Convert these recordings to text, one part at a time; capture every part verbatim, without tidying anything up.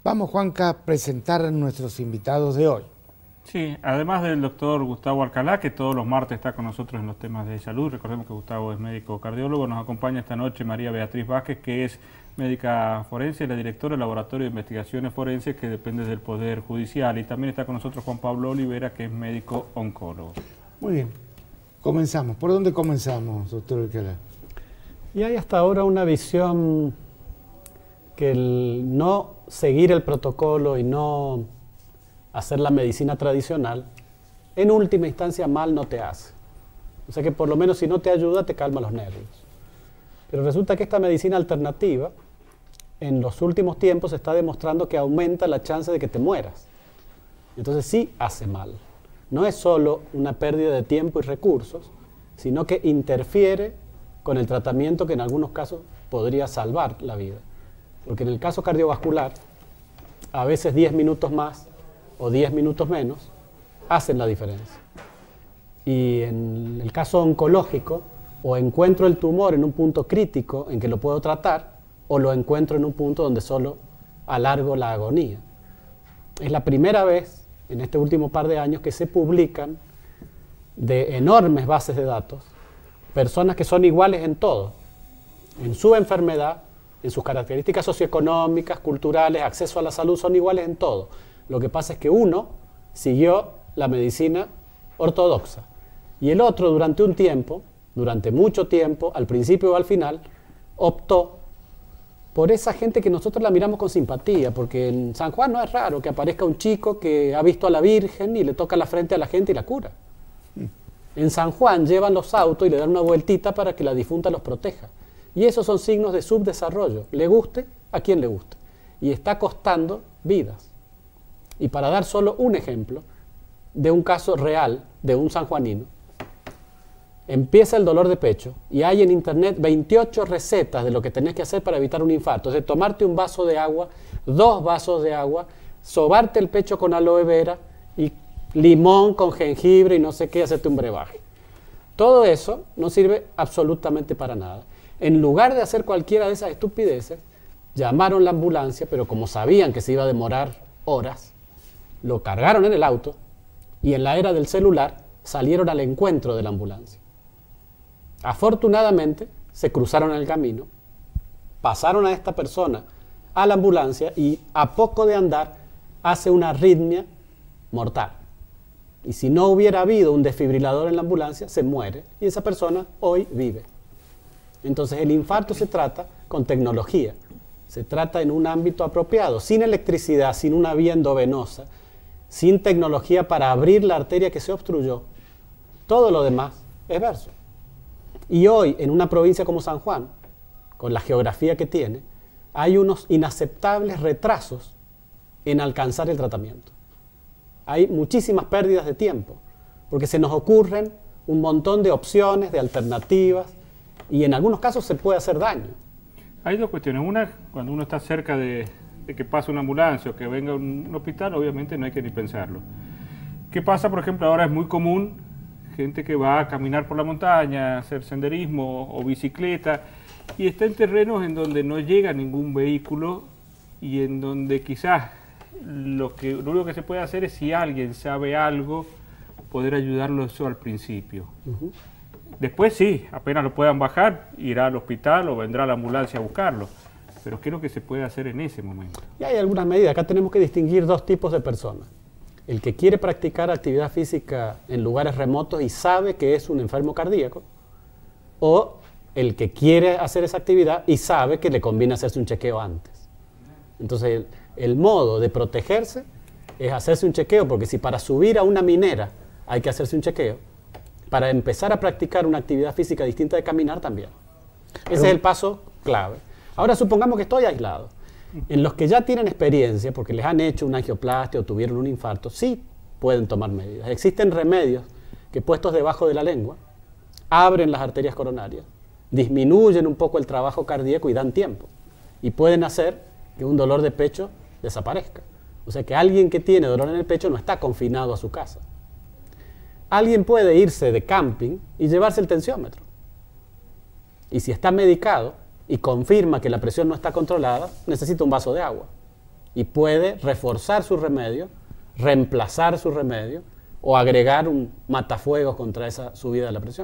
Vamos, Juanca, a presentar a nuestros invitados de hoy. Sí, además del doctor Gustavo Alcalá, que todos los martes está con nosotros en los temas de salud, recordemos que Gustavo es médico cardiólogo, nos acompaña esta noche María Beatriz Vázquez, que es médica forense, la directora del Laboratorio de Investigaciones Forenses, que depende del Poder Judicial, y también está con nosotros Juan Pablo Olivera, que es médico oncólogo. Muy bien, comenzamos. ¿Por dónde comenzamos, doctor Alcalá? Y hay hasta ahora una visión que el no seguir el protocolo y no hacer la medicina tradicional, en última instancia mal no te hace. O sea que por lo menos si no te ayuda, te calma los nervios. Pero resulta que esta medicina alternativa, en los últimos tiempos, está demostrando que aumenta la chance de que te mueras. Entonces sí hace mal. No es solo una pérdida de tiempo y recursos, sino que interfiere con el tratamiento que en algunos casos podría salvar la vida. Porque en el caso cardiovascular, a veces diez minutos más o diez minutos menos hacen la diferencia. Y en el caso oncológico, o encuentro el tumor en un punto crítico en que lo puedo tratar, o lo encuentro en un punto donde solo alargo la agonía. Es la primera vez en este último par de años que se publican de enormes bases de datos personas que son iguales en todo, en su enfermedad, en sus características socioeconómicas, culturales, acceso a la salud, son iguales en todo. Lo que pasa es que uno siguió la medicina ortodoxa y el otro durante un tiempo, durante mucho tiempo, al principio o al final, optó por esa gente que nosotros la miramos con simpatía, porque en San Juan no es raro que aparezca un chico que ha visto a la Virgen y le toca la frente a la gente y la cura. En San Juan llevan los autos y le dan una vueltita para que la difunta los proteja. Y esos son signos de subdesarrollo, le guste a quien le guste. Y está costando vidas. Y para dar solo un ejemplo de un caso real de un sanjuanino, empieza el dolor de pecho y hay en internet veintiocho recetas de lo que tenés que hacer para evitar un infarto. Es de tomarte un vaso de agua, dos vasos de agua, sobarte el pecho con aloe vera y limón con jengibre y no sé qué, hacerte un brebaje. Todo eso no sirve absolutamente para nada. En lugar de hacer cualquiera de esas estupideces, llamaron la ambulancia, pero como sabían que se iba a demorar horas, lo cargaron en el auto y en la era del celular salieron al encuentro de la ambulancia. Afortunadamente se cruzaron el camino, pasaron a esta persona a la ambulancia y a poco de andar hace una arritmia mortal. Y si no hubiera habido un desfibrilador en la ambulancia, se muere y esa persona hoy vive. Entonces el infarto se trata con tecnología, se trata en un ámbito apropiado, sin electricidad, sin una vía endovenosa, sin tecnología para abrir la arteria que se obstruyó. Todo lo demás es verso. Y hoy, en una provincia como San Juan, con la geografía que tiene, hay unos inaceptables retrasos en alcanzar el tratamiento. Hay muchísimas pérdidas de tiempo, porque se nos ocurren un montón de opciones, de alternativas, y en algunos casos se puede hacer daño. Hay dos cuestiones. Una, cuando uno está cerca de, de que pase una ambulancia o que venga un, un hospital, obviamente no hay que ni pensarlo. ¿Qué pasa? Por ejemplo, ahora es muy común gente que va a caminar por la montaña, hacer senderismo o bicicleta, y está en terrenos en donde no llega ningún vehículo y en donde quizás lo, que, lo único que se puede hacer es, si alguien sabe algo, poder ayudarlo eso al principio. Uh-huh. Después sí, apenas lo puedan bajar, irá al hospital o vendrá la ambulancia a buscarlo. Pero ¿qué es lo que se puede hacer en ese momento? Y hay algunas medidas. Acá tenemos que distinguir dos tipos de personas. El que quiere practicar actividad física en lugares remotos y sabe que es un enfermo cardíaco, o el que quiere hacer esa actividad y sabe que le conviene hacerse un chequeo antes. Entonces, el, el modo de protegerse es hacerse un chequeo, porque si para subir a una minera hay que hacerse un chequeo, para empezar a practicar una actividad física distinta de caminar también. Ese es el paso clave. Ahora supongamos que estoy aislado. En los que ya tienen experiencia, porque les han hecho una angioplastia o tuvieron un infarto, sí pueden tomar medidas. Existen remedios que, puestos debajo de la lengua, abren las arterias coronarias, disminuyen un poco el trabajo cardíaco y dan tiempo. Y pueden hacer que un dolor de pecho desaparezca. O sea que alguien que tiene dolor en el pecho no está confinado a su casa. Alguien puede irse de camping y llevarse el tensiómetro. Y si está medicado y confirma que la presión no está controlada, necesita un vaso de agua. y puede reforzar su remedio, reemplazar su remedio o agregar un matafuegos contra esa subida de la presión.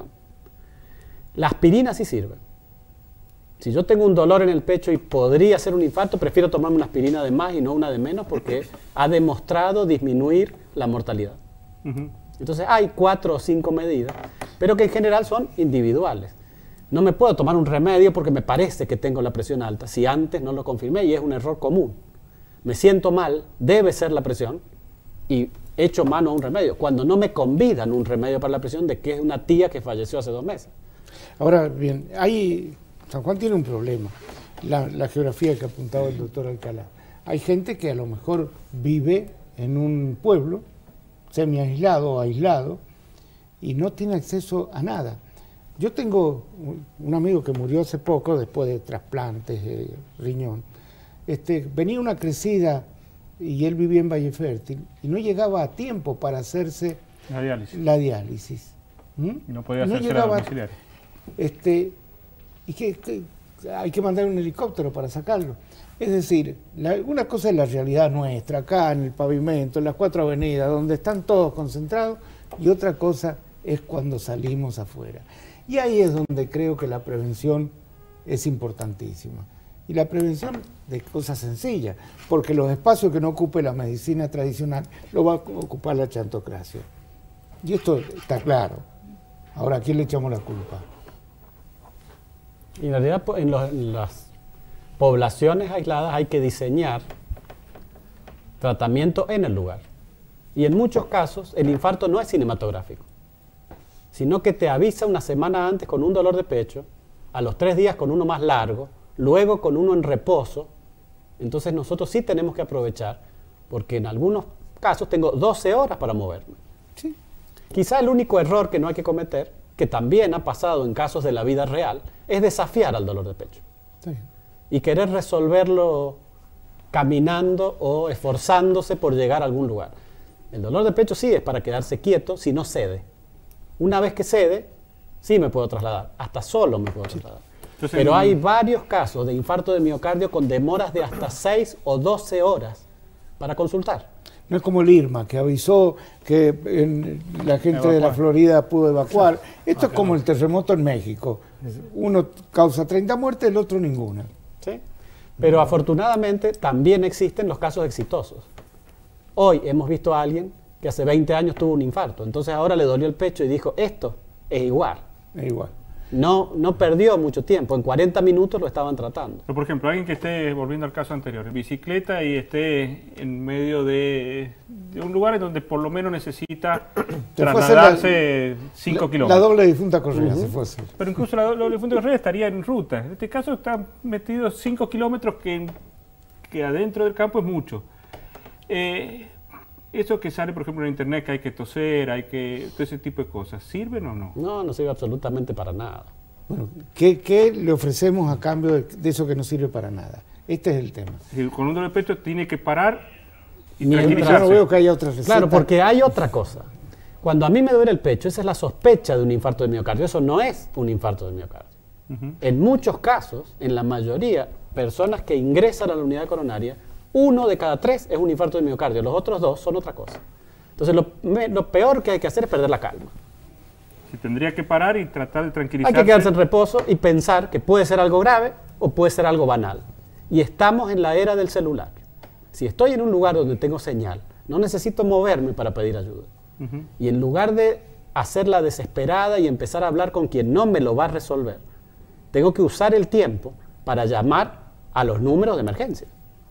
La aspirina sí sirve. Si yo tengo un dolor en el pecho y podría ser un infarto, prefiero tomarme una aspirina de más y no una de menos porque ha demostrado disminuir la mortalidad. Uh-huh. Entonces hay cuatro o cinco medidas, pero que en general son individuales. No me puedo tomar un remedio porque me parece que tengo la presión alta, si antes no lo confirmé, y es un error común. Me siento mal, debe ser la presión, y echo mano a un remedio, cuando no me convidan un remedio para la presión de que es una tía que falleció hace dos meses. Ahora bien, hay, San Juan tiene un problema, la, la geografía que apuntaba el doctor Alcalá. Hay gente que a lo mejor vive en un pueblo, semi-aislado o aislado, y no tiene acceso a nada. Yo tengo un amigo que murió hace poco, después de trasplantes de riñón. Este, venía una crecida y él vivía en Valle Fértil y no llegaba a tiempo para hacerse la diálisis. La diálisis. ¿Mm? Y no podía hacerse la domiciliaria. Este, y que, que hay que mandar un helicóptero para sacarlo. Es decir, la, una cosa es la realidad nuestra, acá en el pavimento, en las cuatro avenidas, donde están todos concentrados, y otra cosa es cuando salimos afuera. Y ahí es donde creo que la prevención es importantísima. Y la prevención de cosas sencillas, porque los espacios que no ocupe la medicina tradicional lo va a ocupar la chantocracia. Y esto está claro. Ahora, ¿a quién le echamos la culpa? Y en realidad en, los, en las poblaciones aisladas hay que diseñar tratamiento en el lugar. Y en muchos casos el infarto no es cinematográfico, sino que te avisa una semana antes con un dolor de pecho, a los tres días con uno más largo, luego con uno en reposo. Entonces nosotros sí tenemos que aprovechar, porque en algunos casos tengo doce horas para moverme. Sí. Quizá el único error que no hay que cometer, que también ha pasado en casos de la vida real, es desafiar al dolor de pecho. Sí. Y querer resolverlo caminando o esforzándose por llegar a algún lugar. El dolor de pecho sí es para quedarse quieto si no cede. Una vez que cede, sí me puedo trasladar, hasta solo me puedo trasladar. Entonces, pero hay varios casos de infarto de miocardio con demoras de hasta seis o doce horas para consultar. No es como el Irma, que avisó que en, la gente evacuar. de la Florida pudo evacuar. Esto ah, es como el terremoto en México. Uno causa treinta muertes, el otro ninguna. ¿Sí? Pero afortunadamente también existen los casos exitosos. Hoy hemos visto a alguien que hace veinte años tuvo un infarto, entonces ahora le dolió el pecho y dijo, esto es igual. Es igual. No, no perdió mucho tiempo, en cuarenta minutos lo estaban tratando. Pero por ejemplo, alguien que esté, volviendo al caso anterior, en bicicleta y esté en medio de, de un lugar en donde por lo menos necesita trasladarse cinco kilómetros. La doble difunta Correa uh-huh. se fue así. Pero incluso la doble difunta Correa estaría en ruta. En este caso está metido cinco kilómetros que, que adentro del campo es mucho. Eh, Eso que sale, por ejemplo, en internet, que hay que toser, hay que... todo ese tipo de cosas, ¿sirven o no? No, no sirve absolutamente para nada. Bueno, ¿qué, qué le ofrecemos a cambio de, de eso que no sirve para nada? Este es el tema. El, con un dolor de pecho tiene que parar y Mientras, tranquilizarse. Yo no veo que haya otra receta. Claro, porque hay otra cosa. Cuando a mí me duele el pecho, esa es la sospecha de un infarto de miocardio. Eso no es un infarto de miocardio. Uh-huh. En muchos casos, en la mayoría, personas que ingresan a la unidad coronaria, uno de cada tres es un infarto de miocardio, los otros dos son otra cosa. Entonces lo, me, lo peor que hay que hacer es perder la calma. Si tendría que parar y tratar de tranquilizarse. Hay que quedarse en reposo y pensar que puede ser algo grave o puede ser algo banal. Y estamos en la era del celular. Si estoy en un lugar donde tengo señal, no necesito moverme para pedir ayuda. Uh-huh. Y en lugar de hacerla desesperada y empezar a hablar con quien no me lo va a resolver, tengo que usar el tiempo para llamar a los números de emergencia.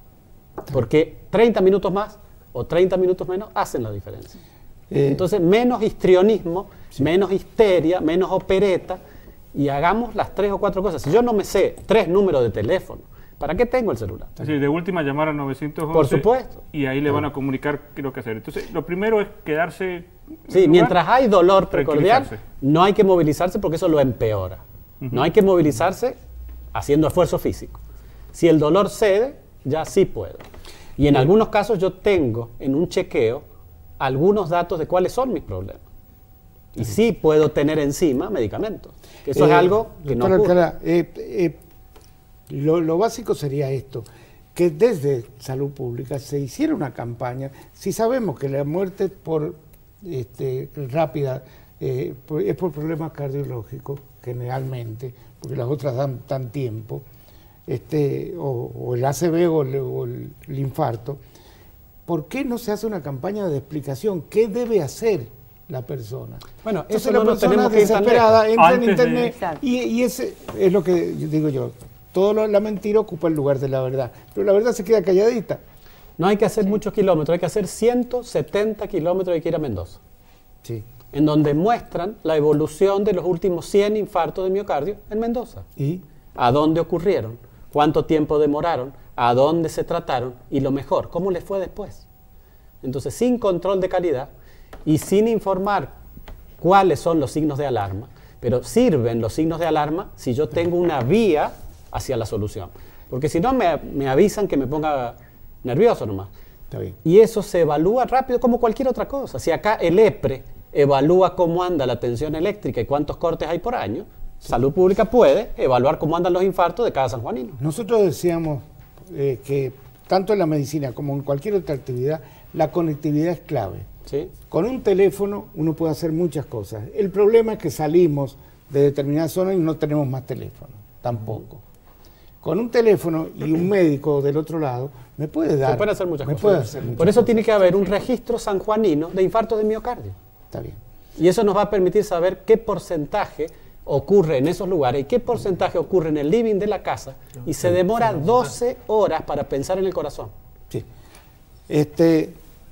Porque treinta minutos más o treinta minutos menos hacen la diferencia. Eh, Entonces, menos histrionismo, sí. menos histeria, menos opereta, y hagamos las tres o cuatro cosas. Si yo no me sé tres números de teléfono, ¿para qué tengo el celular? Es decir, de última llamar a novecientos once. Por supuesto. Y ahí le van a comunicar qué es lo que hacer. Entonces, lo primero es quedarse... Sí, lugar, mientras hay dolor precordial, no hay que movilizarse porque eso lo empeora. Uh-huh. No hay que movilizarse haciendo esfuerzo físico. Si el dolor cede, ya sí puedo. Y en algunos casos yo tengo en un chequeo algunos datos de cuáles son mis problemas. Y sí puedo tener encima medicamentos. Que eso eh, es algo que no ocurre. Alcalá, eh, eh, lo, lo básico sería esto. que desde Salud Pública se hiciera una campaña. Si sabemos que la muerte por este, rápida eh, por, es por problemas cardiológicos, generalmente, porque las otras dan, dan tiempo, este, o, o el A C V o el, o el, el infarto, ¿por qué no se hace una campaña de explicación? ¿Qué debe hacer la persona? Bueno, Entonces eso la no lo persona tenemos que ir tan desesperada lejos. entra en Antes de- internet y, y ese es lo que digo yo. Todo lo, la mentira ocupa el lugar de la verdad, pero la verdad se queda calladita. No hay que hacer muchos kilómetros, hay que hacer ciento setenta kilómetros de que ir a Mendoza, Sí. en donde muestran la evolución de los últimos cien infartos de miocardio en Mendoza. ¿Y? A dónde ocurrieron, cuánto tiempo demoraron, a dónde se trataron y lo mejor, cómo les fue después. Entonces, sin control de calidad y sin informar cuáles son los signos de alarma, pero sirven los signos de alarma si yo tengo una vía hacia la solución. Porque si no, me, me avisan que me ponga nervioso nomás. Está bien. Y eso se evalúa rápido como cualquier otra cosa. Si acá el EPRE evalúa cómo anda la tensión eléctrica y cuántos cortes hay por año, Salud Pública puede evaluar cómo andan los infartos de cada sanjuanino. Nosotros decíamos eh, que tanto en la medicina como en cualquier otra actividad, la conectividad es clave. ¿Sí? Con un teléfono uno puede hacer muchas cosas. El problema es que salimos de determinadas zonas y no tenemos más teléfono, tampoco. Con un teléfono y un médico del otro lado, me puede dar... Se pueden hacer muchas me cosas. puede hacer muchas Por eso cosas. tiene que haber un registro sanjuanino de infartos de miocardio. Está bien. Y eso nos va a permitir saber qué porcentaje ocurre en esos lugares y qué porcentaje ocurre en el living de la casa y se demora doce horas para pensar en el corazón. Sí. Este,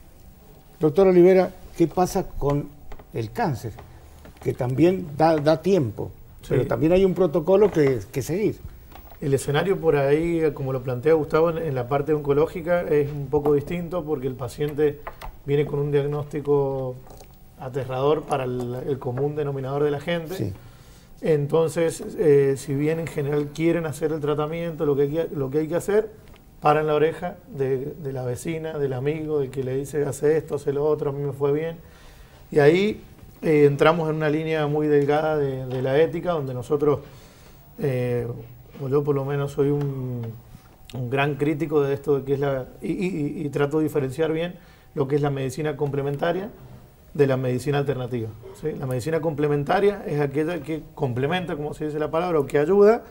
doctor Olivera, ¿qué pasa con el cáncer? Que también da, da tiempo, Sí. pero también hay un protocolo que, que seguir. El escenario por ahí, como lo plantea Gustavo, en, en la parte oncológica es un poco distinto porque el paciente viene con un diagnóstico aterrador para el, el común denominador de la gente. Sí. Entonces, eh, si bien en general quieren hacer el tratamiento, lo que hay que, lo que, hay que hacer, paran la oreja de, de la vecina, del amigo, del que le dice hace esto, hace lo otro, a mí me fue bien. Y ahí eh, entramos en una línea muy delgada de, de la ética, donde nosotros... Eh, o yo por lo menos soy un, un gran crítico de esto de que es la y, y, y trato de diferenciar bien lo que es la medicina complementaria de la medicina alternativa, ¿sí? La medicina complementaria es aquella que complementa, como se dice la palabra, o que ayuda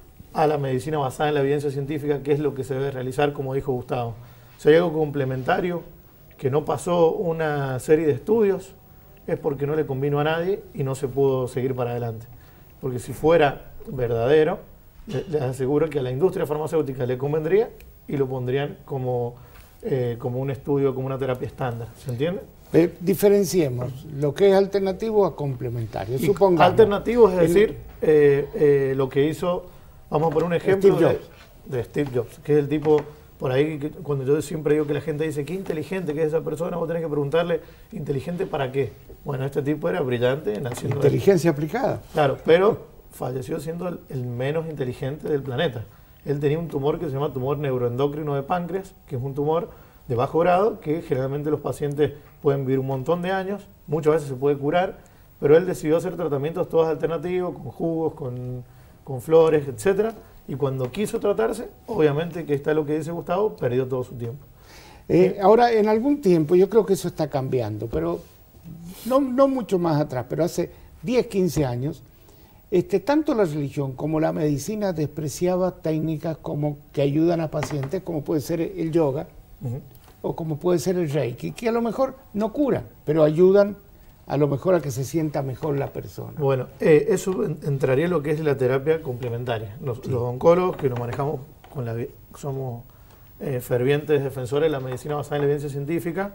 a la medicina basada en la evidencia científica, que es lo que se debe realizar, como dijo Gustavo. Si hay algo complementario que no pasó una serie de estudios, es porque no le convino a nadie y no se pudo seguir para adelante. Porque si fuera verdadero, les aseguro que a la industria farmacéutica le convendría y lo pondrían como, eh, como un estudio, como una terapia estándar. ¿Se entiende? Eh, diferenciemos lo que es alternativo a complementario. Y Supongamos, alternativo es el- decir, eh, eh, lo que hizo, vamos a poner un ejemplo Steve de, Jobs. de Steve Jobs, que es el tipo, por ahí, que cuando yo siempre digo que la gente dice, qué inteligente que es esa persona, vos tenés que preguntarle, ¿inteligente para qué? Bueno, este tipo era brillante, naciendo de- inteligencia aplicada. Claro, pero falleció siendo el, el menos inteligente del planeta. Él tenía un tumor que se llama tumor neuroendocrino de páncreas, que es un tumor de bajo grado, que generalmente los pacientes pueden vivir un montón de años, muchas veces se puede curar, pero él decidió hacer tratamientos todos alternativos, con jugos, con, con flores, etcétera, y cuando quiso tratarse, obviamente que está lo que dice Gustavo, perdió todo su tiempo. Eh, ahora, en algún tiempo, yo creo que eso está cambiando, pero no, no mucho más atrás, pero hace diez, quince años, este, tanto la religión como la medicina despreciaba técnicas como que ayudan a pacientes, como puede ser el yoga Ujú. o como puede ser el reiki, que a lo mejor no curan, pero ayudan a lo mejor a que se sienta mejor la persona. Bueno, eh, eso en- entraría en lo que es la terapia complementaria. Los, los oncólogos que nos manejamos, con la, vi- somos eh, fervientes defensores de la medicina basada en la evidencia científica,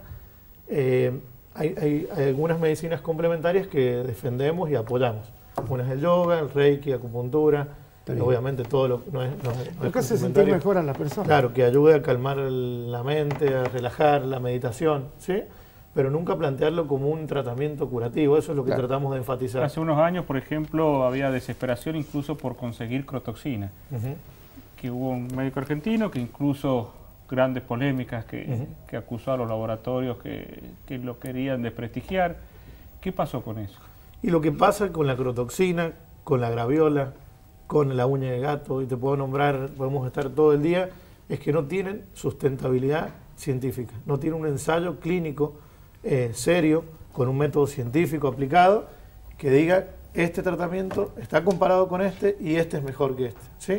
eh, hay, hay- hay algunas medicinas complementarias que defendemos y apoyamos. Una es el yoga, el reiki, acupuntura, Está bien. obviamente todo lo no es, no es- no Lo es que hace sentir complementario. mejor a la persona. Claro, que ayude a calmar el- la mente, a relajar, la meditación, ¿sí? Pero nunca plantearlo como un tratamiento curativo, eso es lo que Claro. tratamos de enfatizar. Hace unos años, por ejemplo, había desesperación incluso por conseguir crotoxina, Ujú. que hubo un médico argentino que incluso grandes polémicas que, Ujú. que acusó a los laboratorios que, que lo querían desprestigiar. ¿Qué pasó con eso? Y lo que pasa con la crotoxina, con la graviola, con la uña de gato, y te puedo nombrar, podemos estar todo el día, es que no tienen sustentabilidad científica, no tienen un ensayo clínico eh, serio, con un método científico aplicado, que diga, este tratamiento está comparado con este y este es mejor que este, ¿sí?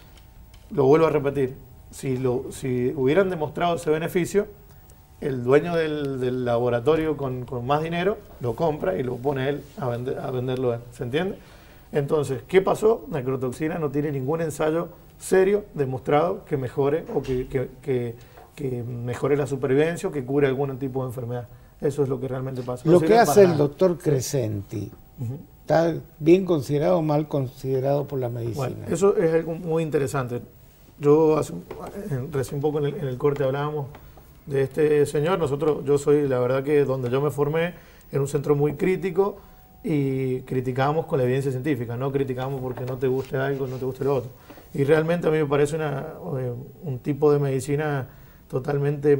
Lo vuelvo a repetir, si, lo, si hubieran demostrado ese beneficio, el dueño del, del laboratorio con, con más dinero lo compra y lo pone él a, vender, a venderlo él, ¿se entiende? Entonces, ¿qué pasó? La necrotoxina no tiene ningún ensayo serio demostrado que mejore o que, que, que, que mejore la supervivencia o que cure algún tipo de enfermedad. Eso es lo que realmente pasa. Lo No que sirve hace para el nada. doctor Crescenti, Ujú. ¿está bien considerado o mal considerado por la medicina? Bueno, eso es algo muy interesante. Yo hace, un- en- recién un poco en el, en el corte hablábamos de este señor. Nosotros, yo soy, la verdad que donde yo me formé, en un centro muy crítico y criticábamos con la evidencia científica, no criticábamos porque no te guste algo, no te guste lo otro. Y realmente a mí me parece una, eh, un tipo de medicina totalmente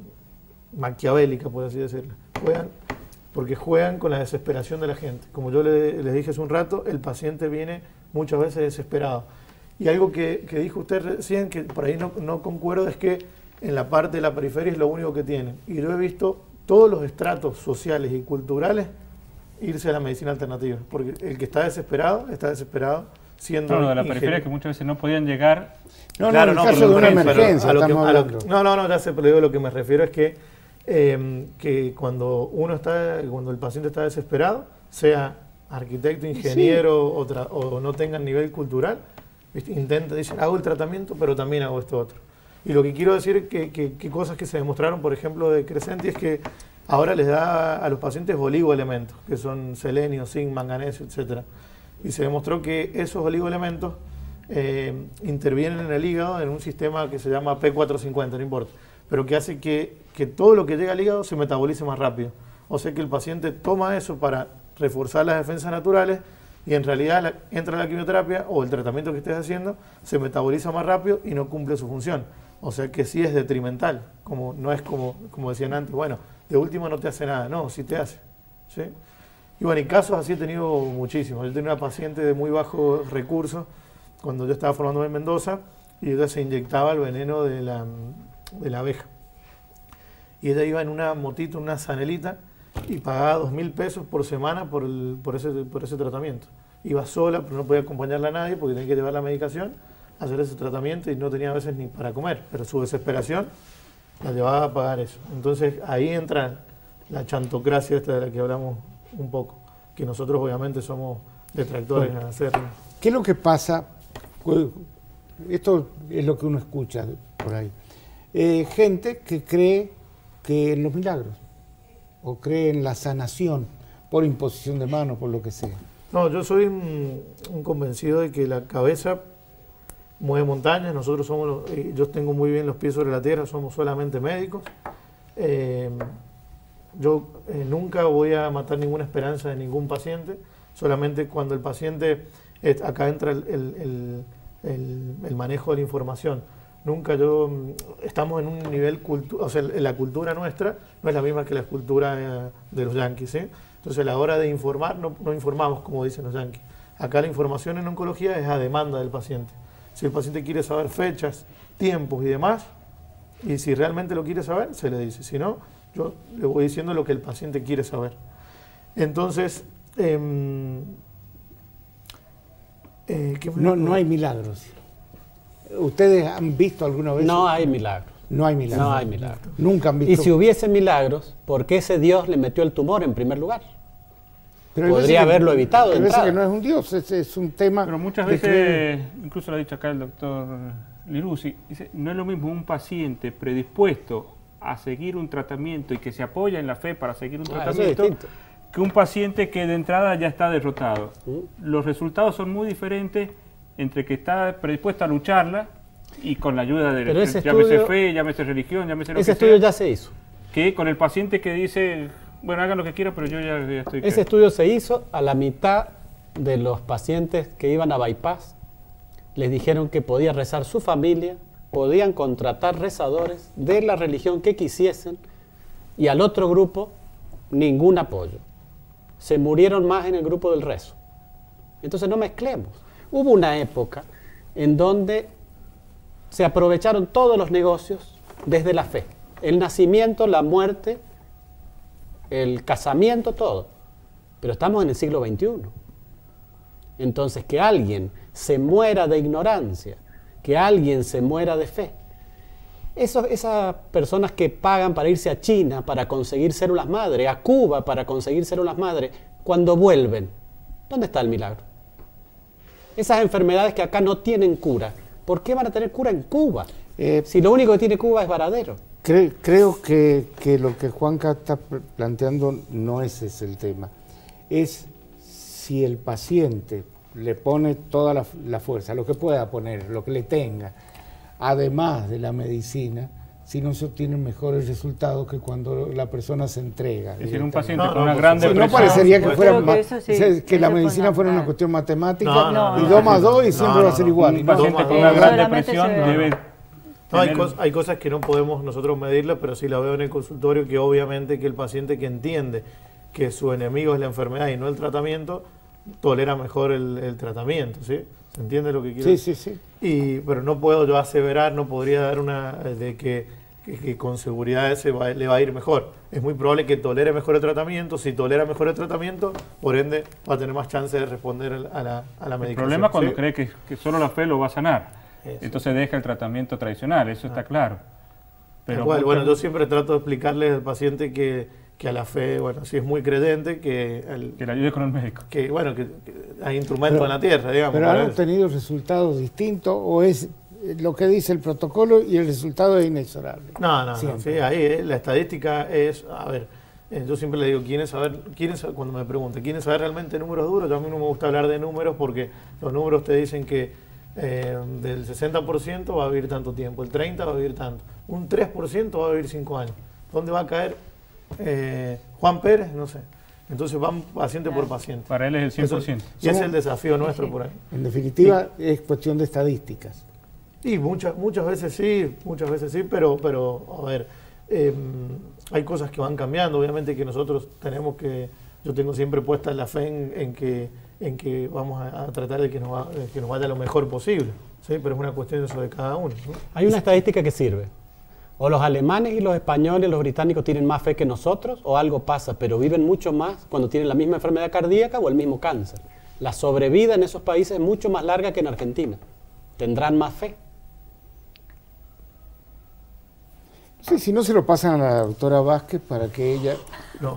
mm, maquiavélica, por así decirlo. Juegan, porque juegan con la desesperación de la gente. Como yo le- les dije hace un rato, el paciente viene muchas veces desesperado. Y algo que, que dijo usted recién, que por ahí no, no concuerdo, es que en la parte de la periferia es lo único que tienen. Y yo he visto todos los estratos sociales y culturales irse a la medicina alternativa. Porque el que está desesperado, está desesperado siendo No, lo de la ingeniero. periferia que muchas veces no podían llegar. No, Claro, no, en no, el caso pero de una pero emergencia a lo que- estamos a lo- hablando. No, no, no, ya sé, pero digo, lo que me refiero es que, eh, que cuando uno está, cuando el paciente está desesperado, sea arquitecto, ingeniero o, tra- o no tenga nivel cultural, ¿viste? Intenta, dice, hago el tratamiento, pero también hago esto otro. Y lo que quiero decir es que, que, que cosas que se demostraron, por ejemplo, de Crescenti, es que ahora les da a los pacientes oligoelementos, que son selenio, zinc, manganeso, etcétera. Y se demostró que esos oligoelementos eh, intervienen en el hígado en un sistema que se llama P cuatrocientos cincuenta, no importa, pero que hace que, que todo lo que llega al hígado se metabolice más rápido. O sea que el paciente toma eso para reforzar las defensas naturales y en realidad la- entra la quimioterapia o el tratamiento que estés haciendo, se metaboliza más rápido y no cumple su función. O sea que sí es detrimental, como, no es como, como decían antes, bueno, de último no te hace nada, no, sí te hace. ¿Sí? Y bueno, y casos así he tenido muchísimos. Yo tenía una paciente de muy bajos recursos cuando yo estaba formándome en Mendoza y ella se inyectaba el veneno de la, de la abeja. Y ella iba en una motito, una zanelita, y pagaba dos mil pesos por semana por, el, por, ese, por ese tratamiento. Iba sola, pero no podía acompañarla a nadie porque tenía que llevar la medicación, hacer ese tratamiento y no tenía a veces ni para comer. Pero su desesperación la llevaba a pagar eso. Entonces ahí entra la chantocracia esta de la que hablamos un poco, que nosotros obviamente somos detractores en hacerlo. ¿Qué es lo que pasa? Esto es lo que uno escucha por ahí. Eh, gente que cree que en los milagros o cree en la sanación por imposición de manos, por lo que sea. No, yo soy un, un convencido de que la cabeza mueve montañas. Nosotros somos, los- eh, yo tengo muy bien los pies sobre la tierra, somos solamente médicos. Eh, yo eh, nunca voy a matar ninguna esperanza de ningún paciente, solamente cuando el paciente, es- acá entra el, el- el- el- el manejo de la información. Nunca yo, mm, estamos en un nivel, cultu- o sea, la cultura nuestra no es la misma que la cultura eh, de los yanquis, ¿sí? Entonces a la hora de informar, no, no informamos como dicen los yanquis. Acá la información en oncología es a demanda del paciente. Si el paciente quiere saber fechas, tiempos y demás, y si realmente lo quiere saber, se le dice. Si no, yo le voy diciendo lo que el paciente quiere saber. Entonces, em, eh, ¿qué me- No, no hay milagros. ¿Ustedes han visto alguna vez? No hay milagros. No hay milagros. No hay milagros. Nunca han Y visto. si hubiese milagros, ¿por qué ese Dios le metió el tumor en primer lugar? Pero hay veces podría que- haberlo evitado de Hay veces entrada. que no es un Dios, es, es un tema. Pero muchas de creer. veces, incluso lo ha dicho acá el doctor Liruzzi, dice, no es lo mismo un paciente predispuesto a seguir un tratamiento y que se apoya en la fe para seguir un Ah, eso es tratamiento distinto. que un paciente que de entrada ya está derrotado. ¿Mm? Los resultados son muy diferentes entre que está predispuesto a lucharla y con la ayuda de Pero ese llámese estudio- fe, llámese religión, llámese lo Ese que estudio sea, ya se hizo. que con el paciente que dice, bueno, hagan lo que quieran, pero yo ya, ya estoy... Ese estudio se hizo a la mitad de los pacientes que iban a bypass. Les dijeron que podía rezar su familia, podían contratar rezadores de la religión que quisiesen y al otro grupo ningún apoyo. Se murieron más en el grupo del rezo. Entonces no mezclemos. Hubo una época en donde se aprovecharon todos los negocios desde la fe. El nacimiento, la muerte, el casamiento, todo. Pero estamos en el siglo veintiuno. Entonces, que alguien se muera de ignorancia, que alguien se muera de fe. Eso, esas personas que pagan para irse a China para conseguir células madre, a Cuba para conseguir células madre, cuando vuelven, ¿dónde está el milagro? Esas enfermedades que acá no tienen cura, ¿por qué van a tener cura en Cuba? Eh, si lo único que tiene Cuba es varadero. Cre, creo que, que lo que Juanca está planteando no ese es el tema. Es si el paciente le pone toda la, la fuerza, lo que pueda poner, lo que le tenga, además de la medicina, si no se obtienen mejores resultados que cuando la persona se entrega. Es decir, un paciente no, con no, una pues, gran sí, depresión. no parecería que fuera que, eso sí, que, que la eso medicina una, fuera una ah. cuestión matemática No, no, y no, dos no, más no, dos y no, siempre no, va a ser no, igual. Un Y no, paciente con Eh, una gran solamente depresión se ve- debe No, hay, tener- cos- hay cosas que no podemos nosotros medirlas, pero sí la veo en el consultorio, que obviamente que el paciente que entiende que su enemigo es la enfermedad y no el tratamiento, tolera mejor el, el tratamiento, ¿sí? ¿Se entiende lo que quiero sí, decir? sí, sí. Y, pero no puedo yo aseverar, no podría dar una de que, que, que con seguridad ese va- le va a ir mejor. Es muy probable que tolere mejor el tratamiento. Si tolera mejor el tratamiento, por ende va a tener más chance de responder a la, a la medicación. El problema es cuando ¿sí? cree que, que solo la fe lo va a sanar. Eso. Entonces deja el tratamiento tradicional, eso está claro. Pero Pero bueno, bueno, muchas- yo siempre trato de explicarle al paciente que, que a la fe, bueno, si es muy creyente, que, el- que le ayude con el médico. que bueno, que, que hay instrumentos Pero- en la tierra, digamos. Pero para han eso. obtenido resultados distintos o es eh, lo que dice el protocolo y el resultado es inexorable. No, no, no, Siempre. sí, ahí eh, la estadística es, a ver, eh, yo siempre le digo, ¿quieren saber, quieren saber, cuando me preguntan, ¿quieren saber realmente números duros? Yo a mí no me gusta hablar de números porque los números te dicen que eh, del sesenta por ciento va a vivir tanto tiempo, el treinta por ciento va a vivir tanto, un tres por ciento va a vivir cinco años. ¿Dónde va a caer eh, Juan Pérez? No sé. Entonces van paciente por paciente. Para él es el cien por Eso- ciento. y ese es Somos- el desafío nuestro por ahí. En definitiva, es cuestión de estadísticas. Y muchas, muchas veces sí, muchas veces sí, pero, pero a ver, eh, hay cosas que van cambiando, obviamente que nosotros tenemos que, yo tengo siempre puesta la fe en, en que, en que vamos a, a tratar de que nos, va- de que nos vaya lo mejor posible, ¿sí? Pero es una cuestión de eso de cada uno, ¿no? Hay una estadística que sirve. O los alemanes y los españoles, los británicos tienen más fe que nosotros, o algo pasa, pero viven mucho más cuando tienen la misma enfermedad cardíaca o el mismo cáncer. La sobrevida en esos países es mucho más larga que en Argentina. Tendrán más fe. Sí, si no se lo pasan a la doctora Vázquez para que ella No.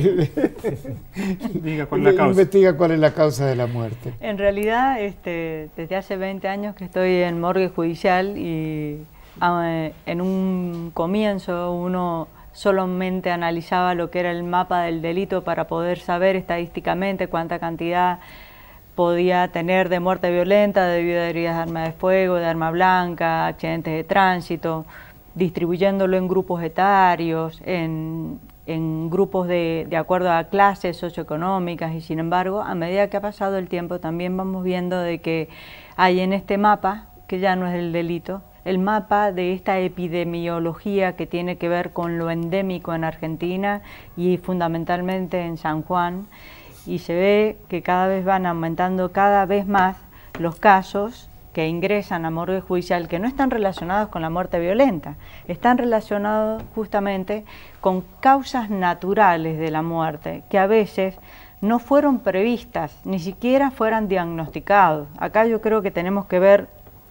Diga cuál es la causa. investiga cuál es la causa de la muerte. En realidad, este, desde hace veinte años que estoy en morgue judicial y ah, en un comienzo uno solamente analizaba lo que era el mapa del delito para poder saber estadísticamente cuánta cantidad podía tener de muerte violenta debido a heridas de arma de fuego, de arma blanca, accidentes de tránsito, distribuyéndolo en grupos etarios, en, en grupos de, de acuerdo a clases socioeconómicas, y sin embargo, a medida que ha pasado el tiempo, también vamos viendo de que hay en este mapa, que ya no es el delito, el mapa de esta epidemiología que tiene que ver con lo endémico en Argentina y fundamentalmente en San Juan, y se ve que cada vez van aumentando cada vez más los casos que ingresan a morgue judicial que no están relacionados con la muerte violenta, están relacionados justamente con causas naturales de la muerte, que a veces no fueron previstas, ni siquiera fueran diagnosticados. Acá yo creo que tenemos que ver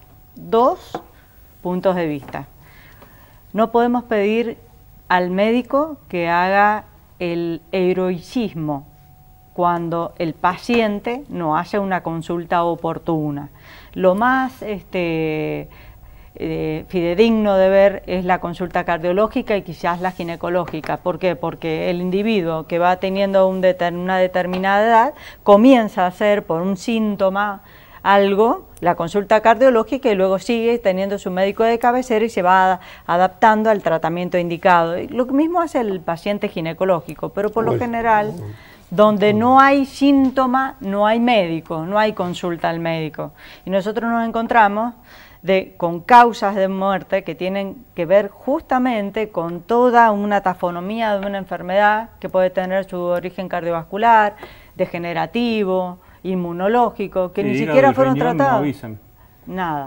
dos puntos de vista. No podemos pedir al médico que haga el heroicismo cuando el paciente no hace una consulta oportuna. Lo más este, eh, fidedigno de ver es la consulta cardiológica y quizás la ginecológica. ¿Por qué? Porque el individuo que va teniendo un deter- una determinada edad comienza a hacer por un síntoma algo, la consulta cardiológica, y luego sigue teniendo su médico de cabecera y se va a- adaptando al tratamiento indicado. Y lo mismo hace el paciente ginecológico, pero por lo Uy. general, donde no hay síntoma, no hay médico, no hay consulta al médico. Y nosotros nos encontramos de, con causas de muerte que tienen que ver justamente con toda una tafonomía de una enfermedad que puede tener su origen cardiovascular, degenerativo, inmunológico, que Sí, ni hígado siquiera y fueron riñón no tratados. avisan. Nada.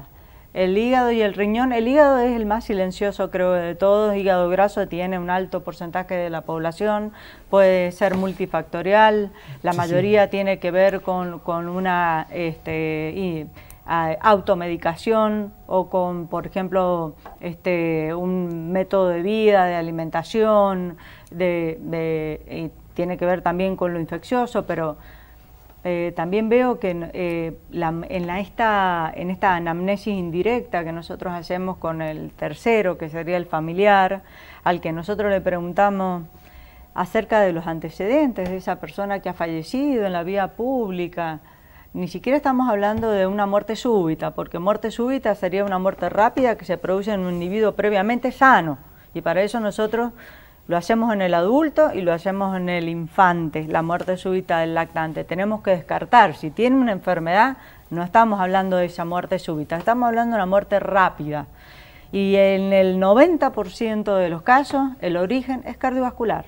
El hígado y el riñón, el hígado es el más silencioso creo de todos, hígado graso tiene un alto porcentaje de la población, puede ser multifactorial, la sí, mayoría sí. tiene que ver con, con una este, y, a, automedicación o con, por ejemplo, este, un método de vida, de alimentación, de, de, y tiene que ver también con lo infeccioso, pero Eh, también veo que eh, la, en, la, esta, en esta anamnesis indirecta que nosotros hacemos con el tercero, que sería el familiar, al que nosotros le preguntamos acerca de los antecedentes de esa persona que ha fallecido en la vía pública, ni siquiera estamos hablando de una muerte súbita, porque muerte súbita sería una muerte rápida que se produce en un individuo previamente sano, y para eso nosotros lo hacemos en el adulto y lo hacemos en el infante, la muerte súbita del lactante. Tenemos que descartar, si tiene una enfermedad, no estamos hablando de esa muerte súbita, estamos hablando de una muerte rápida. Y en el noventa por ciento de los casos, el origen es cardiovascular.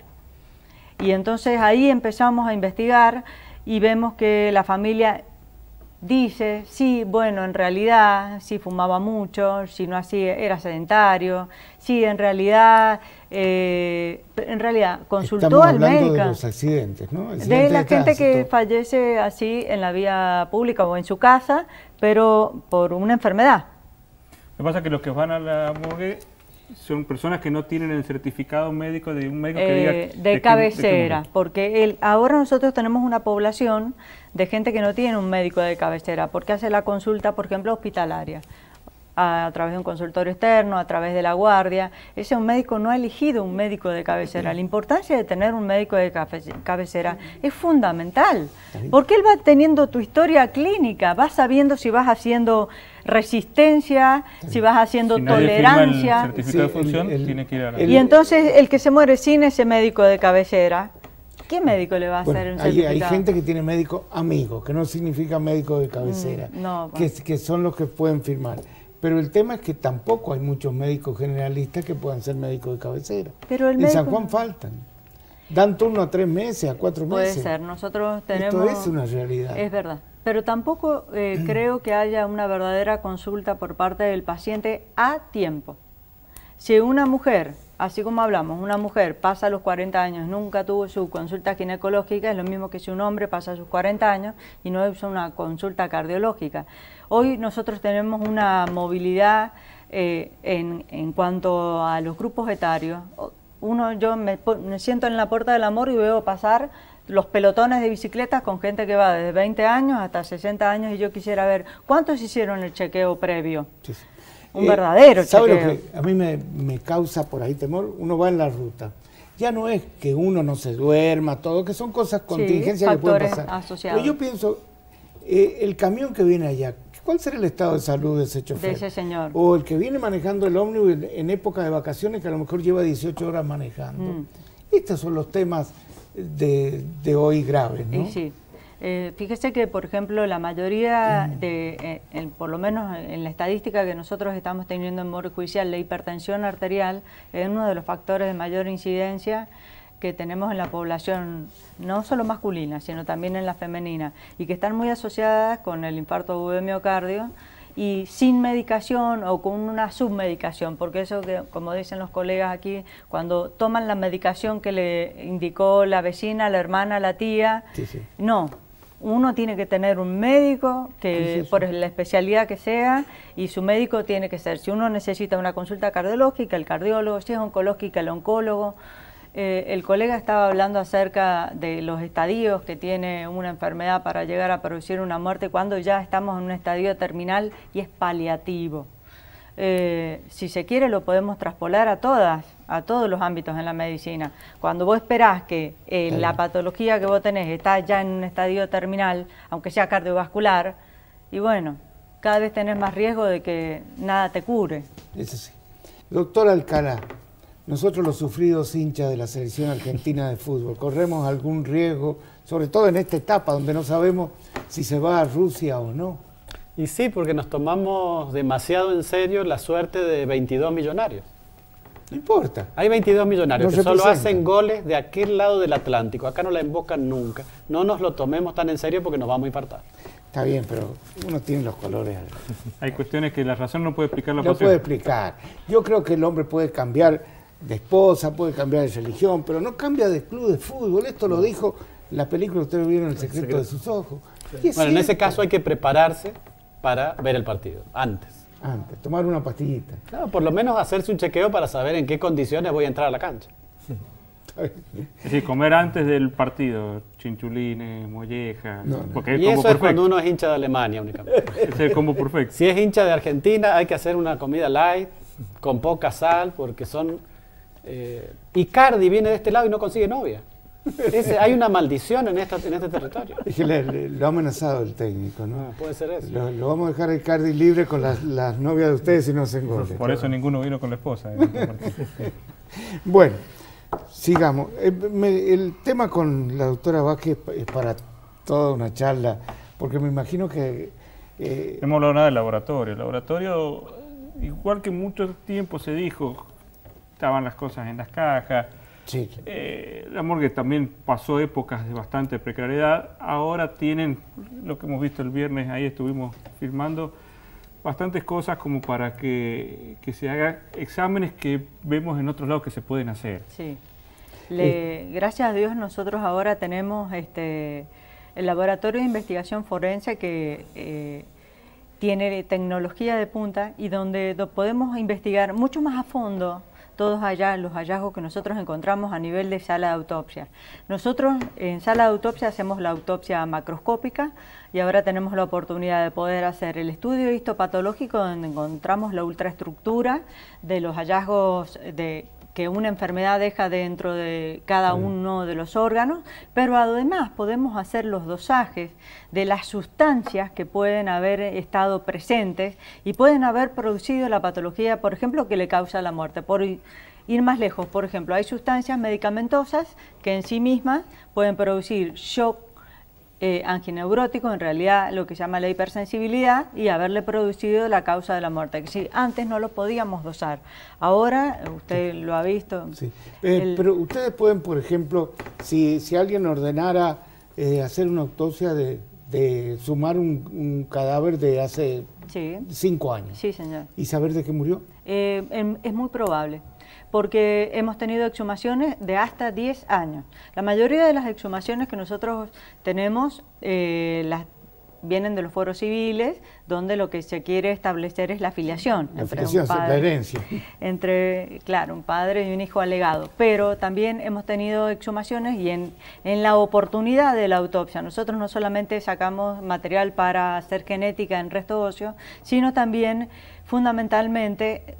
Y entonces ahí empezamos a investigar y vemos que la familia dice, sí, bueno, en realidad, sí fumaba mucho, si no hacía, era sedentario, sí, en realidad, eh, en realidad, consultó Estamos al hablando médico. de los accidentes, ¿no? De Accidentes la de gente que tránsito. fallece así en la vía pública o en su casa, pero por una enfermedad. Lo que pasa es que los que van a la morgue son personas que no tienen el certificado médico de un médico que Eh, diga... de que- de cabecera, que- porque el, ahora nosotros tenemos una población de gente que no tiene un médico de cabecera, porque hace la consulta, por ejemplo, hospitalaria, a, a través de un consultorio externo, a través de la guardia. Ese un médico no ha elegido un médico de cabecera. La importancia de tener un médico de cabe- cabecera es fundamental, porque él va teniendo tu historia clínica, vas sabiendo si vas haciendo resistencia, si vas haciendo Si nadie firma el tolerancia. certificado de Sí, el- función, el- tiene que ir a la... el- Y entonces el que se muere sin ese médico de cabecera, ¿qué médico le va a Bueno, hacer un hay, certificado? hay gente que tiene médico amigo, que no significa médico de cabecera, Mm, no, que, bueno. que son los que pueden firmar. Pero el tema es que tampoco hay muchos médicos generalistas que puedan ser médicos de cabecera. Pero el en San médico- Juan faltan. Dan turno a tres meses, a cuatro Puede meses. ser, nosotros tenemos... Esto es una realidad. Es verdad, pero tampoco eh, creo que haya una verdadera consulta por parte del paciente a tiempo. Si una mujer, así como hablamos, una mujer pasa a los cuarenta años, nunca tuvo su consulta ginecológica, es lo mismo que si un hombre pasa a sus cuarenta años y no hizo una consulta cardiológica. Hoy nosotros tenemos una movilidad eh, en, en cuanto a los grupos etarios. Uno, yo me, me siento en la puerta del amor y veo pasar los pelotones de bicicletas con gente que va desde veinte años hasta sesenta años y yo quisiera ver cuántos hicieron el chequeo previo. Sí, sí. Un Eh, verdadero ¿sabe chequeo. lo que a mí me, me causa por ahí temor? Uno va en la ruta. Ya no es que uno no se duerma, todo, que son cosas, contingencias que pueden factores pasar. asociados. Pero yo pienso, eh, el camión que viene allá, ¿cuál será el estado de salud de ese chofer? De ese señor. O el que viene manejando el ómnibus en, en época de vacaciones, que a lo mejor lleva dieciocho horas manejando. Mm. Estos son los temas de, de hoy graves, ¿no? Y sí. Eh, fíjese que, por ejemplo, la mayoría, de, eh, en- por lo menos en la estadística que nosotros estamos teniendo en morgue judicial, la hipertensión arterial es uno de los factores de mayor incidencia que tenemos en la población, no solo masculina, sino también en la femenina, y que están muy asociadas con el infarto agudo de miocardio y sin medicación o con una submedicación, porque eso que, como dicen los colegas aquí, cuando toman la medicación que le indicó la vecina, la hermana, la tía, Sí, sí. no. Uno tiene que tener un médico, que Sí, sí, sí. por la especialidad que sea, y su médico tiene que ser, si uno necesita una consulta cardiológica, el cardiólogo, si es oncológica, el oncólogo. Eh, el colega estaba hablando acerca de los estadios que tiene una enfermedad para llegar a producir una muerte cuando ya estamos en un estadio terminal y es paliativo. Eh, si se quiere lo podemos traspolar a todas, a todos los ámbitos en la medicina. Cuando vos esperás que eh, la patología que vos tenés está ya en un estadio terminal, aunque sea cardiovascular, y bueno, cada vez tenés más riesgo de que nada te cure. Eso sí. Doctor Alcalá, nosotros los sufridos hinchas de la selección argentina de fútbol, ¿corremos algún riesgo, sobre todo en esta etapa donde no sabemos si se va a Rusia o no? Y sí, porque nos tomamos demasiado en serio la suerte de veintidós millonarios. No importa. Hay veintidós millonarios Nos que solo representan. hacen goles de aquel lado del Atlántico. Acá no la embocan nunca. No nos lo tomemos tan en serio porque nos vamos a infartar. Está bien, pero uno tiene los colores. Hay cuestiones que la razón no puede explicar la No pasión. puede explicar. Yo creo que el hombre puede cambiar de esposa, puede cambiar de religión, pero no cambia de club de fútbol. Esto lo dijo la película, ustedes vieron El secreto de sus ojos. Y es Bueno, en ese cierto. caso hay que prepararse para ver el partido, antes. Antes, tomar una pastillita. Claro, por lo menos hacerse un chequeo para saber en qué condiciones voy a entrar a la cancha. Es decir, comer antes del partido, chinchulines, mollejas, No, no. porque es Y como eso es perfecto. cuando uno es hincha de Alemania únicamente. Es el combo perfecto. Si es hincha de Argentina, hay que hacer una comida light, con poca sal, porque son... Eh, Icardi viene de este lado y no consigue novia. Ese- hay una maldición en, esta, en este territorio. Es que le- le- lo ha amenazado el técnico, ¿no? Ah, puede ser eso. Lo, lo vamos a dejar a Icardi libre con las, las novias de ustedes si no se engorde. Por eso ninguno vino con la esposa. ¿eh? Bueno, sigamos. Eh, me- el tema con la doctora Vázquez es para toda una charla, porque me imagino que... eh, No hemos hablado nada del laboratorio. El laboratorio, igual que mucho tiempo se dijo, estaban las cosas en las cajas. sí, Eh, la morgue también pasó épocas de bastante precariedad. Ahora tienen, lo que hemos visto el viernes, ahí estuvimos filmando, bastantes cosas como para que, que se hagan exámenes que vemos en otros lados que se pueden hacer. Sí. Le- gracias a Dios nosotros ahora tenemos este, el laboratorio de investigación forense que eh, tiene tecnología de punta y donde do- podemos investigar mucho más a fondo todos allá los hallazgos que nosotros encontramos a nivel de sala de autopsia. Nosotros en sala de autopsia hacemos la autopsia macroscópica y ahora tenemos la oportunidad de poder hacer el estudio histopatológico donde encontramos la ultraestructura de los hallazgos de que una enfermedad deja dentro de cada uno de los órganos, pero además podemos hacer los dosajes de las sustancias que pueden haber estado presentes y pueden haber producido la patología, por ejemplo, que le causa la muerte. Por ir más lejos, por ejemplo, hay sustancias medicamentosas que en sí mismas pueden producir shock Eh, angineurótico, en realidad lo que se llama la hipersensibilidad, y haberle producido la causa de la muerte. Que si antes no lo podíamos dosar, ahora usted lo ha visto. sí. Eh, el- pero ustedes pueden, por ejemplo, si, si alguien ordenara eh, hacer una autopsia de, de sumar un, un cadáver de hace Sí, cinco años sí, señor. y saber de qué murió. Eh, em- es muy probable, porque hemos tenido exhumaciones de hasta diez años. La mayoría de las exhumaciones que nosotros tenemos eh, las vienen de los foros civiles, donde lo que se quiere establecer es la filiación. La entre un filiación, la padre- herencia. Entre, claro, un padre y un hijo alegado. Pero también hemos tenido exhumaciones y en, en la oportunidad de la autopsia, nosotros no solamente sacamos material para hacer genética en resto óseo, sino también fundamentalmente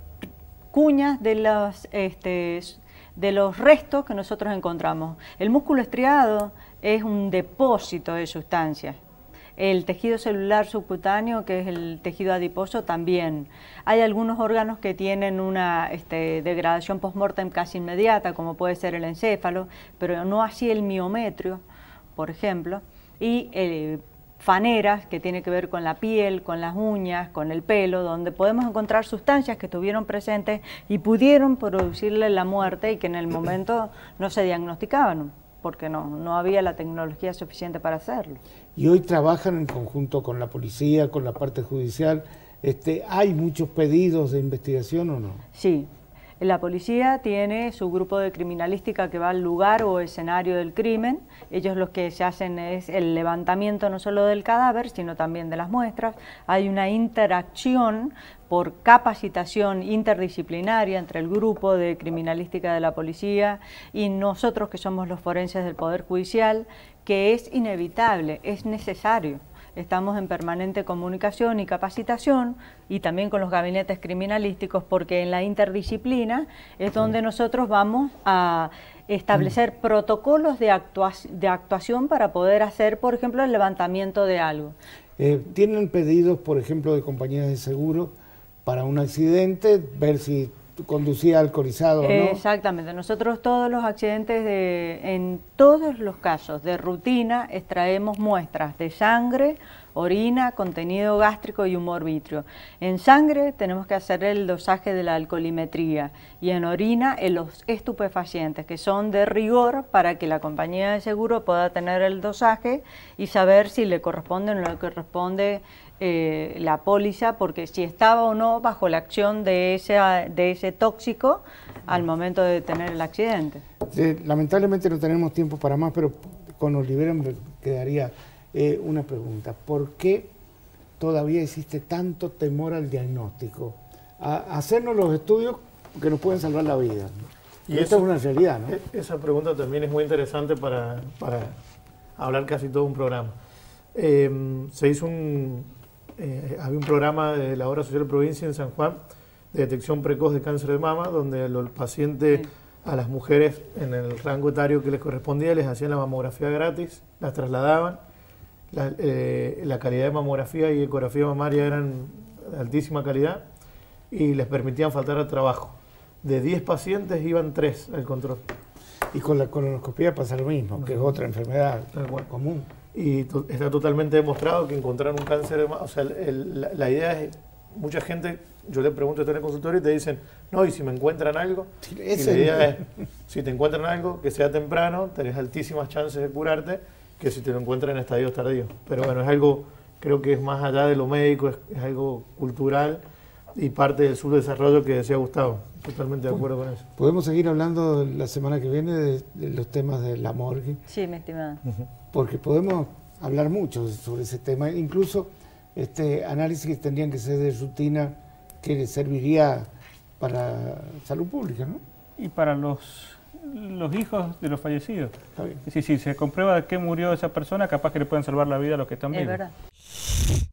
cuñas de los, este, de los restos que nosotros encontramos. El músculo estriado es un depósito de sustancias. El tejido celular subcutáneo, que es el tejido adiposo, también. Hay algunos órganos que tienen una este, degradación post-mortem casi inmediata, como puede ser el encéfalo, pero no así el miometrio, por ejemplo, y eh, faneras, que tiene que ver con la piel, con las uñas, con el pelo, donde podemos encontrar sustancias que estuvieron presentes y pudieron producirle la muerte y que en el momento no se diagnosticaban, porque no, no había la tecnología suficiente para hacerlo. Y hoy trabajan en conjunto con la policía, con la parte judicial. Este, ¿hay muchos pedidos de investigación o no? Sí, la policía tiene su grupo de criminalística que va al lugar o escenario del crimen. Ellos lo que se hacen es el levantamiento no solo del cadáver, sino también de las muestras. Hay una interacción por capacitación interdisciplinaria entre el grupo de criminalística de la policía y nosotros que somos los forenses del Poder Judicial, que es inevitable, es necesario. Estamos en permanente comunicación y capacitación y también con los gabinetes criminalísticos, porque en la interdisciplina es donde nosotros vamos a establecer protocolos de, actua de actuación para poder hacer, por ejemplo, el levantamiento de algo. Eh, ¿Tienen pedidos, por ejemplo, de compañías de seguro para un accidente, ver si conducía alcoholizado o no? Exactamente. Nosotros todos los accidentes, de, en todos los casos de rutina, extraemos muestras de sangre orina, contenido gástrico y humor vítreo. En sangre tenemos que hacer el dosaje de la alcoholimetría y en orina en los estupefacientes, que son de rigor para que la compañía de seguro pueda tener el dosaje y saber si le corresponde o no le corresponde eh, la póliza, porque si estaba o no bajo la acción de ese, de ese tóxico al momento de tener el accidente. Sí, lamentablemente no tenemos tiempo para más, pero con Olivera me quedaría eh, una pregunta. ¿Por qué todavía existe tanto temor al diagnóstico? A hacernos los estudios que nos pueden salvar la vida. Y esto es una realidad, ¿no? Esa pregunta también es muy interesante para, para hablar casi todo un programa. Eh, se hizo un, eh, había un programa de la Obra Social Provincia en San Juan de detección precoz de cáncer de mama, donde los pacientes, a las mujeres en el rango etario que les correspondía, les hacían la mamografía gratis, las trasladaban, la, eh, la calidad de mamografía y ecografía mamaria eran de altísima calidad y les permitían faltar al trabajo. De diez pacientes iban tres al control. Y con la colonoscopia pasa lo mismo, que es otra enfermedad común. Y to está totalmente demostrado que encontrar un cáncer de mama, o sea, el, la, la idea es, mucha gente, yo le pregunto esto en el consultorio y te dicen, no, y si me encuentran algo, sí, y la idea es, si te encuentran algo, que sea temprano, tenés altísimas chances de curarte, que si te lo encuentran en estadios tardíos. Pero bueno, es algo, creo que es más allá de lo médico, es, es algo cultural y parte del subdesarrollo que decía Gustavo. Totalmente de acuerdo con eso. ¿Podemos seguir hablando la semana que viene de, de los temas de la morgue? Sí, mi estimada. Uh-huh. Porque podemos hablar mucho sobre ese tema, incluso este análisis que tendrían que ser de rutina que serviría para salud pública, ¿no? Y para los, los hijos de los fallecidos. Está bien. Si, si se comprueba de qué murió esa persona, capaz que le pueden salvar la vida a los que están vivos. Es verdad.